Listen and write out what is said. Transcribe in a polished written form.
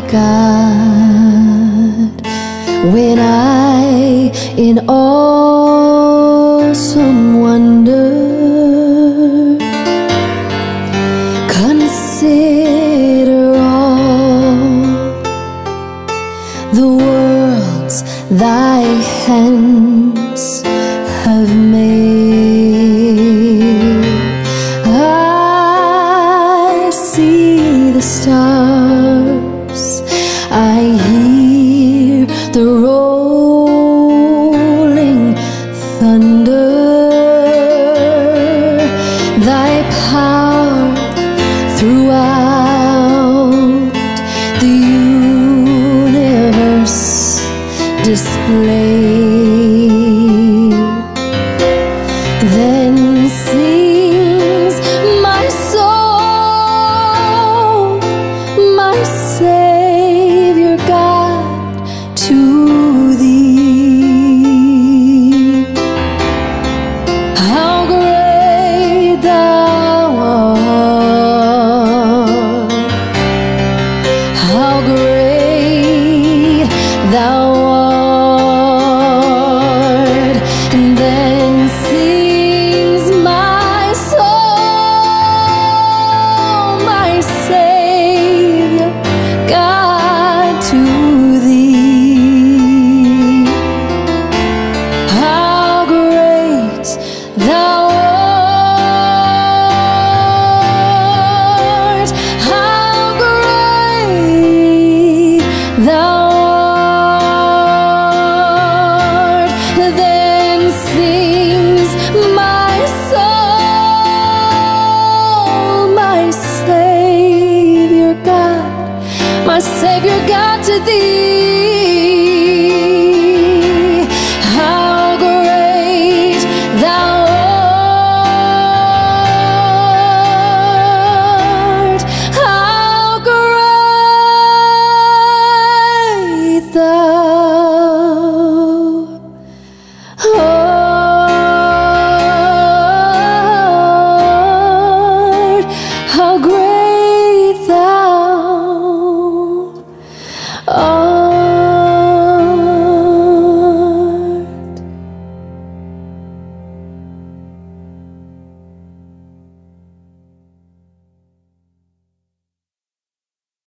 God, when I in awesome wonder consider all the worlds thy hands have made. I see the stars, I hear the rolling thunder. Thy power throughout the universe displayed. Then sings my soul, my Savior God, to thee. How great thou art, how great thou art. And then sings my soul, my Savior God, to thee. How great thou art, how great thou art. Then sings my soul, my Savior God, my Savior God, to thee.